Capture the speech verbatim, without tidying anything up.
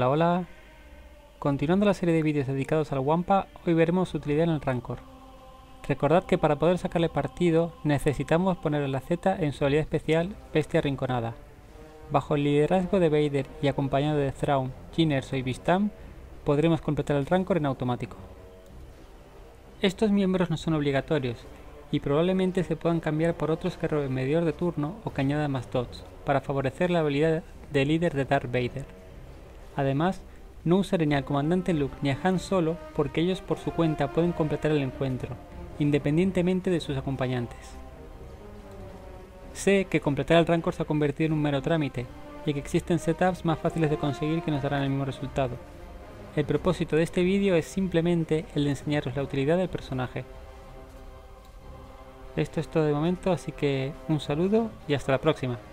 Hola, hola. Continuando la serie de vídeos dedicados al Wampa, hoy veremos su utilidad en el Rancor. Recordad que para poder sacarle partido, necesitamos poner la Z en su habilidad especial Bestia Arrinconada. Bajo el liderazgo de Vader y acompañado de Thrawn, Jyn Erso y Vistam, podremos completar el Rancor en automático. Estos miembros no son obligatorios, y probablemente se puedan cambiar por otros que roben medidor de turno o que añadan más dots, para favorecer la habilidad de líder de Darth Vader. Además, no usaré ni al comandante Luke ni a Han Solo porque ellos por su cuenta pueden completar el encuentro, independientemente de sus acompañantes. Sé que completar el Rancor se ha convertido en un mero trámite, y que existen setups más fáciles de conseguir que nos darán el mismo resultado. El propósito de este vídeo es simplemente el de enseñaros la utilidad del personaje. Esto es todo de momento, así que un saludo y hasta la próxima.